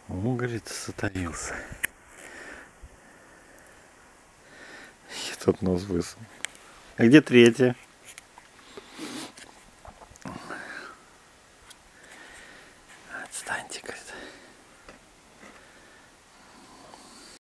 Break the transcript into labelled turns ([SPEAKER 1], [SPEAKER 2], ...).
[SPEAKER 1] О, говорит, сотарился. И тот нос высунул. А где третья?